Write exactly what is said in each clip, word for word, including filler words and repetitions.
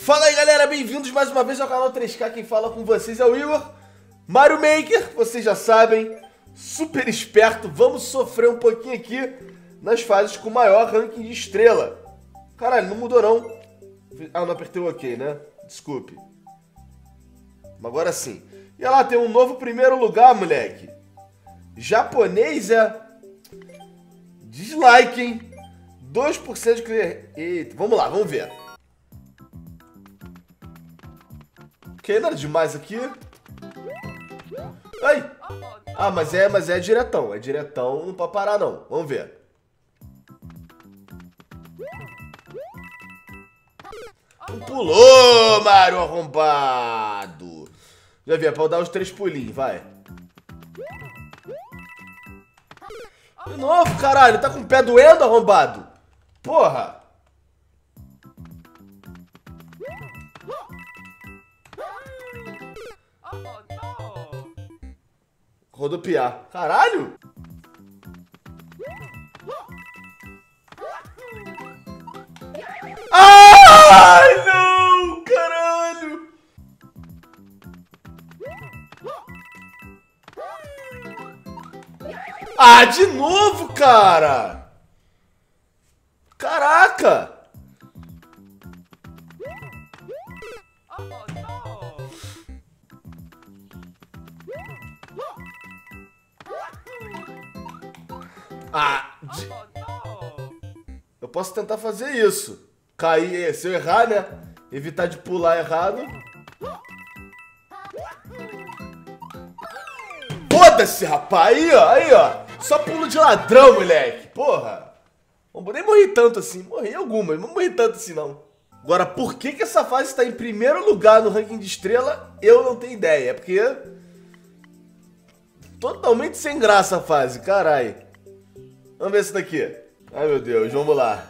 Fala aí galera, bem-vindos mais uma vez ao canal três K, quem fala com vocês é o Igor. Mario Maker, vocês já sabem, super esperto, vamos sofrer um pouquinho aqui nas fases com maior ranking de estrela. Caralho, não mudou não. Ah, não apertei o OK, né? Desculpe. Agora sim. E olha lá, tem um novo primeiro lugar, moleque. Japonês é... Dislike, hein? dois por cento de clear... Eita, vamos lá, vamos ver. Ok, nada demais aqui. Ai! Ah, mas é, mas é diretão. É diretão, não pode parar não. Vamos ver. Não pulou, Mario arrombado. Já vi, é pra eu dar os três pulinhos, vai. De novo, caralho. Tá com o pé doendo, arrombado? Porra. Rodopiar. Caralho! Ai, não! Caralho! Ah, de novo, cara! Caraca! Ah, de... Eu posso tentar fazer isso. Cair, se eu errar, né? Evitar de pular errado. Foda-se, rapaz. Aí, ó, aí, ó. Só pulo de ladrão, moleque. Porra. Não nem morri tanto assim. Morri algumas, mas não morri tanto assim, não. Agora, por que que essa fase está em primeiro lugar no ranking de estrela, eu não tenho ideia. É porque... Totalmente sem graça a fase, carai. Vamos ver esse daqui. Ai, meu Deus, vamos lá.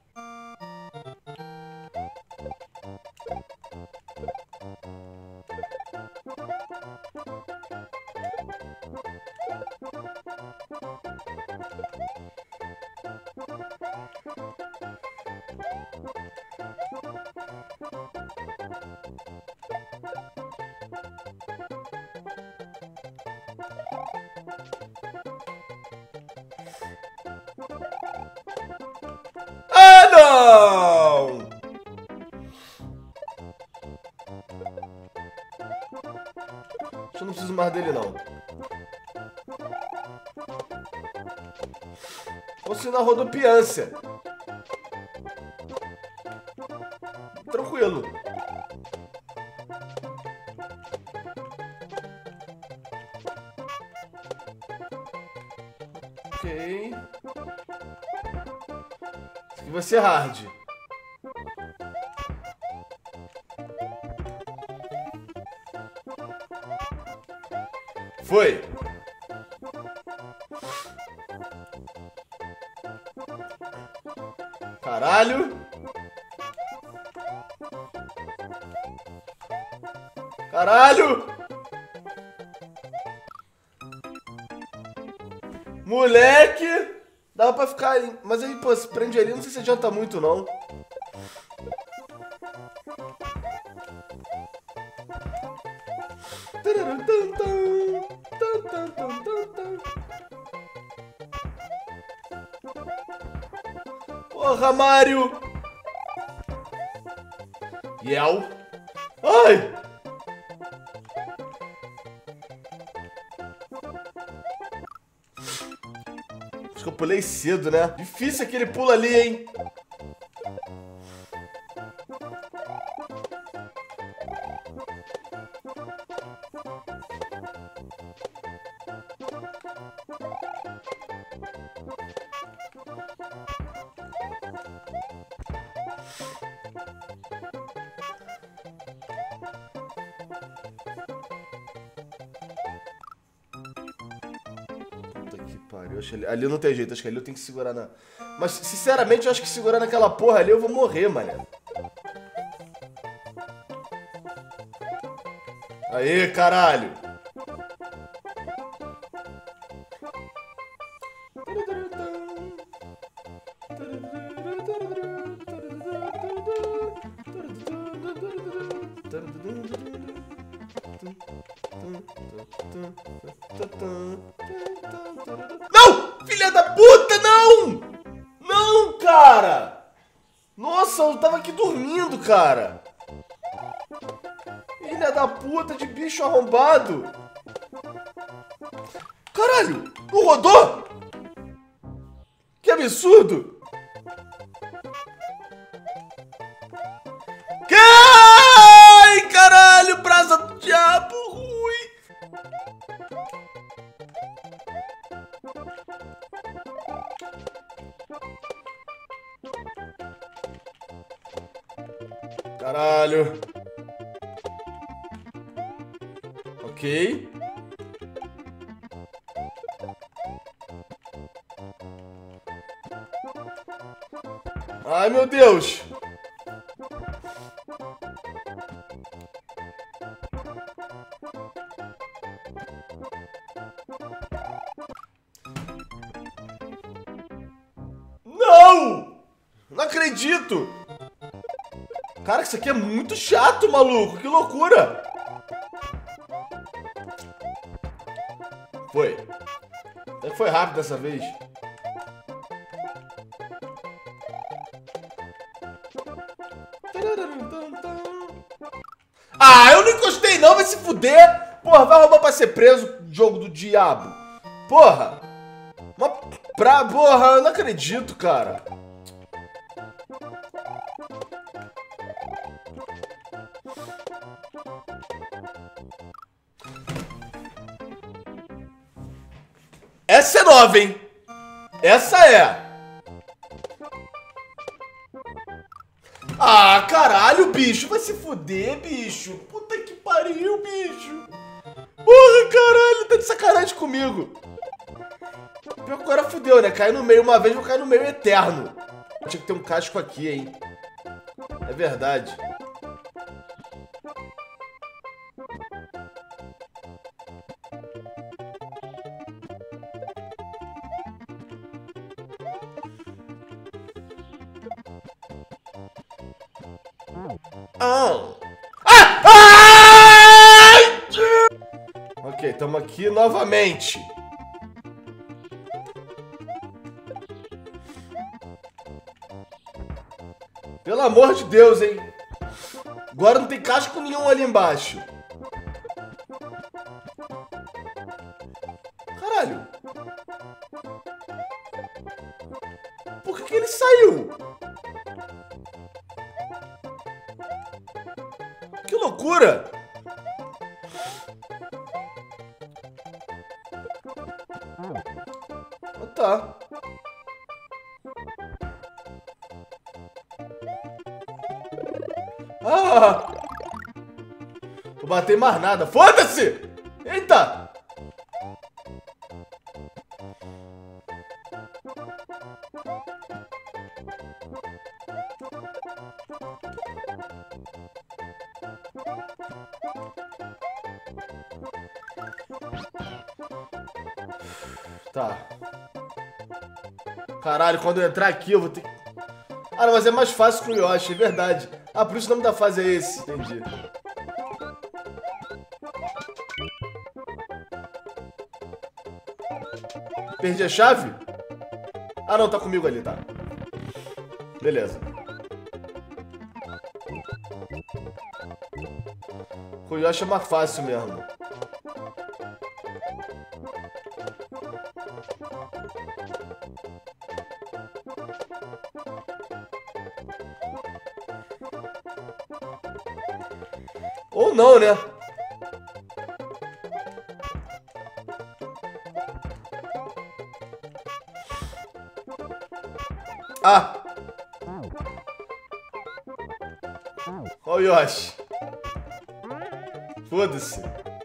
Não! Eu não preciso mais dele, não. Posso ir na rodopiância. Tranquilo. Ok. Isso aqui vai ser hard. Foi. Caralho. Caralho. Moleque. Dava pra ficar aí. Mas aí, pô, se prende ali, não sei se adianta muito, não. Porra, Mario! Yel! Ai! Acho que eu pulei cedo, né? Difícil aquele pulo ali, hein? Pariu, acho que ali, ali não tem jeito, acho que ali eu tenho que segurar na... Mas, sinceramente, eu acho que segurar naquela porra ali eu vou morrer, mané. Aê, caralho! Não! Filha da puta, não! Não, cara! Nossa, eu tava aqui dormindo, cara. Filha da puta de bicho arrombado. Caralho, não rodou? Que absurdo! Ai, caralho, brasa do diabo, ruim. Caralho. Ok. Ai, meu Deus. Não! Não acredito! Cara, isso aqui é muito chato, maluco. Que loucura! Foi. Foi rápido dessa vez. Ah, eu não encostei não, vai se fuder. Porra, vai roubar pra ser preso, jogo do diabo. Porra. Uma pra... Porra, eu não acredito, cara. Essa é nova, hein? Essa é. Ah, caralho, bicho. Vai se fuder, bicho. Puta que pariu, bicho. Porra, caralho. Tá de sacanagem comigo. Pior que agora fudeu, né? Cair no meio uma vez, vou cair no meio eterno. Tinha que ter um casco aqui, hein? É verdade. Ah! Ah! Ai! Ok, estamos aqui novamente. Pelo amor de Deus, hein? Agora não tem casco nenhum ali embaixo. Caralho. Por que que ele saiu? Que loucura! Ah, tá. Ah! Vou bater mais nada. Foda-se! Eita! Tá. Caralho, quando eu entrar aqui eu vou ter que... Ah, não, mas é mais fácil com o Yoshi, é verdade. Ah, por isso o nome da fase é esse, entendi. Perdi a chave? Ah, não, tá comigo ali, tá. Beleza. Com o Yoshi é mais fácil mesmo. Ou não, né? Ah! Ó o Yoshi. Foda-se.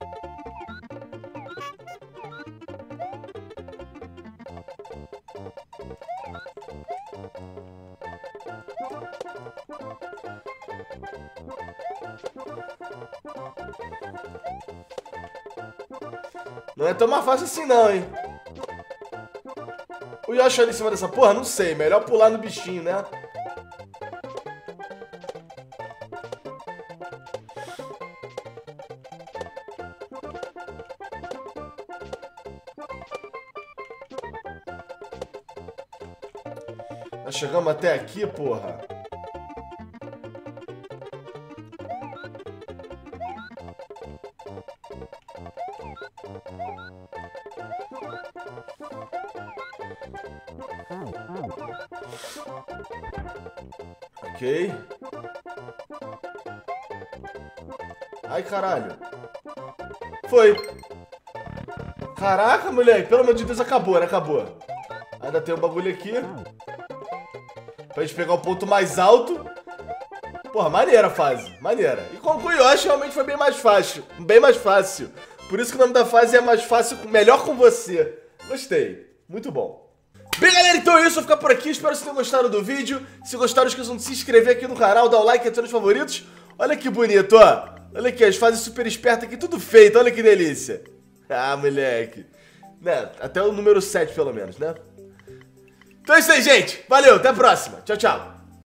Não é tão mais fácil assim não, hein? O Yoshi ali em cima dessa porra? Não sei. Melhor pular no bichinho, né? Nós chegamos até aqui, porra. Ok. Ai, caralho. Foi. Caraca, moleque. Pelo amor de Deus, acabou, né? Acabou. Ainda tem um bagulho aqui. Pra gente pegar o ponto mais alto. Porra, maneira a fase. Maneira. E com o Yoshi realmente foi bem mais fácil. Bem mais fácil. Por isso que o nome da fase é mais fácil, melhor com você. Gostei. Muito bom. Bem, galera, então é isso. Eu vou ficar por aqui. Espero que vocês tenham gostado do vídeo. Se gostaram, não esqueçam de se inscrever aqui no canal, dar o like e ativar os favoritos. Olha que bonito, ó. Olha aqui, as fases super espertas aqui, tudo feito. Olha que delícia. Ah, moleque. Né? Até o número sete, pelo menos, né? Então é isso aí, gente. Valeu, até a próxima. Tchau, tchau.